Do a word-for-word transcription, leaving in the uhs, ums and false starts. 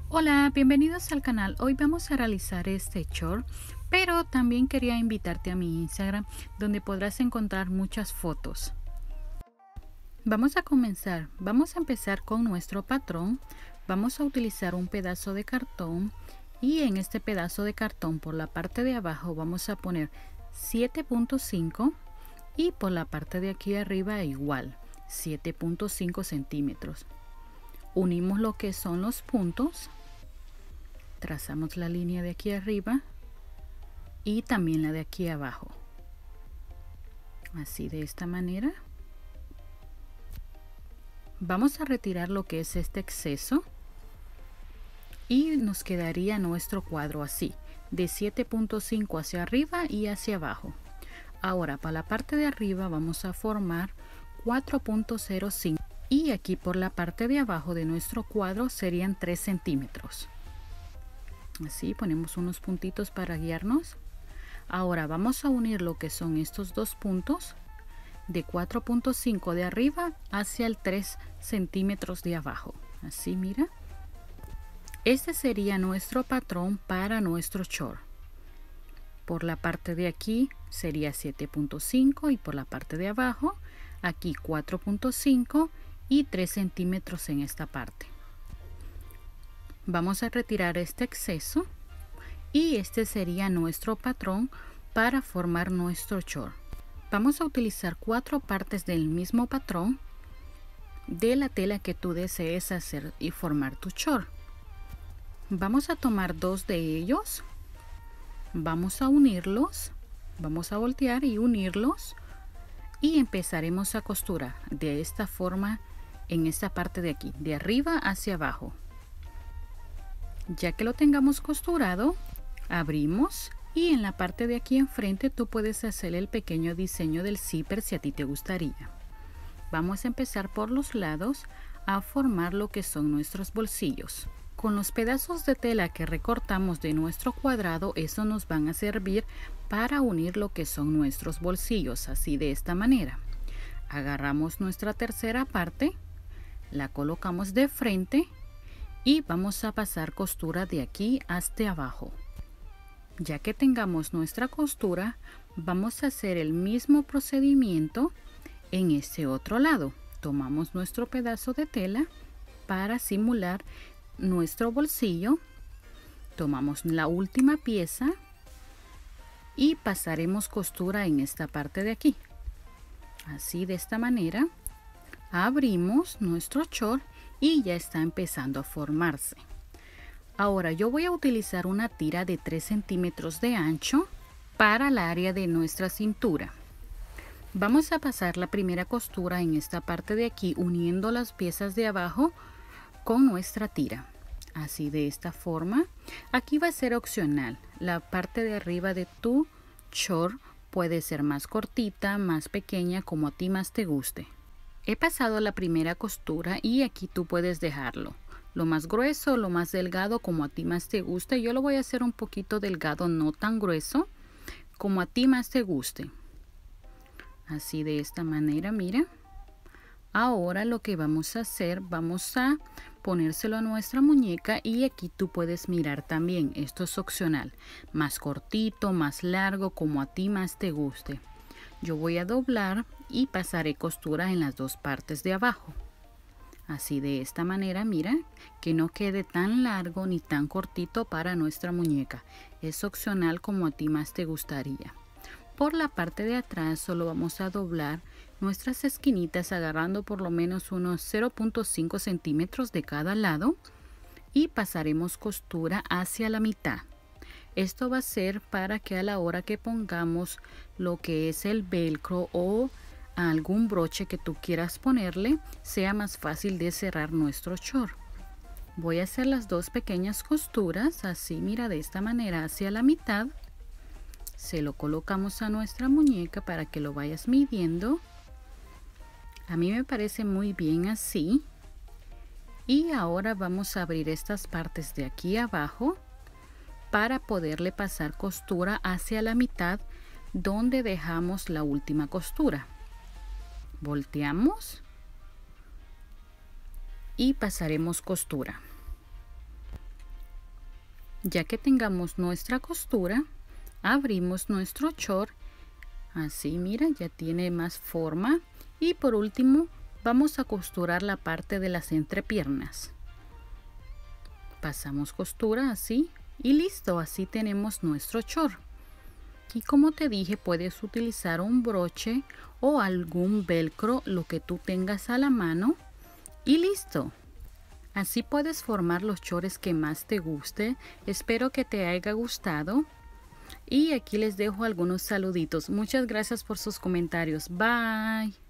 Hola, bienvenidos al canal. Hoy vamos a realizar este short, pero también quería invitarte a mi Instagram, donde podrás encontrar muchas fotos. Vamos a comenzar. Vamos a empezar con nuestro patrón. Vamos a utilizar un pedazo de cartón y en este pedazo de cartón por la parte de abajo vamos a poner siete punto cinco y por la parte de aquí arriba igual siete punto cinco centímetros. Unimos lo que son los puntos. Trazamos la línea de aquí arriba y también la de aquí abajo, así de esta manera. Vamos a retirar lo que es este exceso y nos quedaría nuestro cuadro así, de siete punto cinco hacia arriba y hacia abajo. Ahora para la parte de arriba vamos a formar cuatro punto cero cinco y aquí por la parte de abajo de nuestro cuadro serían tres centímetros. Así ponemos unos puntitos para guiarnos. Ahora vamos a unir lo que son estos dos puntos de cuatro punto cinco de arriba hacia el tres centímetros de abajo. Así, mira. Este sería nuestro patrón para nuestro short. Por la parte de aquí sería siete punto cinco y por la parte de abajo aquí cuatro punto cinco y tres centímetros en esta parte. Vamos a retirar este exceso y este sería nuestro patrón para formar nuestro short. Vamos a utilizar cuatro partes del mismo patrón de la tela que tú desees hacer y formar tu short. Vamos a tomar dos de ellos, vamos a unirlos, vamos a voltear y unirlos y empezaremos a costurar de esta forma en esta parte de aquí, de arriba hacia abajo. Ya que lo tengamos costurado, abrimos y en la parte de aquí enfrente tú puedes hacer el pequeño diseño del zipper si a ti te gustaría. Vamos a empezar por los lados a formar lo que son nuestros bolsillos. Con los pedazos de tela que recortamos de nuestro cuadrado, eso nos van a servir para unir lo que son nuestros bolsillos, así de esta manera. Agarramos nuestra tercera parte, la colocamos de frente y vamos a pasar costura de aquí hasta abajo. Ya que tengamos nuestra costura, vamos a hacer el mismo procedimiento en este otro lado. Tomamos nuestro pedazo de tela para simular nuestro bolsillo, tomamos la última pieza y pasaremos costura en esta parte de aquí. Así de esta manera abrimos nuestro short y ya está empezando a formarse. Ahora yo voy a utilizar una tira de tres centímetros de ancho para el área de nuestra cintura. Vamos a pasar la primera costura en esta parte de aquí uniendo las piezas de abajo con nuestra tira, así de esta forma. Aquí va a ser opcional, la parte de arriba de tu short puede ser más cortita, más pequeña, como a ti más te guste. He pasado la primera costura y aquí tú puedes dejarlo lo más grueso, lo más delgado, como a ti más te guste. Yo lo voy a hacer un poquito delgado, no tan grueso, como a ti más te guste. Así de esta manera, mira. Ahora lo que vamos a hacer, vamos a ponérselo a nuestra muñeca y aquí tú puedes mirar también. Esto es opcional, más cortito, más largo, como a ti más te guste. Yo voy a doblar y pasaré costura en las dos partes de abajo. Así de esta manera, mira, que no quede tan largo ni tan cortito para nuestra muñeca. Es opcional como a ti más te gustaría. Por la parte de atrás solo vamos a doblar nuestras esquinitas agarrando por lo menos unos cero punto cinco centímetros de cada lado y pasaremos costura hacia la mitad. Esto va a ser para que a la hora que pongamos lo que es el velcro o algún broche que tú quieras ponerle, sea más fácil de cerrar nuestro short. Voy a hacer las dos pequeñas costuras, así mira, de esta manera hacia la mitad. Se lo colocamos a nuestra muñeca para que lo vayas midiendo. A mí me parece muy bien así. Y ahora vamos a abrir estas partes de aquí abajo para poderle pasar costura hacia la mitad donde dejamos la última costura. Volteamos y pasaremos costura. Ya que tengamos nuestra costura, abrimos nuestro short. Así, mira, ya tiene más forma. Y por último, vamos a costurar la parte de las entrepiernas. Pasamos costura así y listo, así tenemos nuestro short. Y como te dije, puedes utilizar un broche o algún velcro, lo que tú tengas a la mano, y listo. Así puedes formar los shorts que más te guste. Espero que te haya gustado. Y aquí les dejo algunos saluditos. Muchas gracias por sus comentarios. Bye.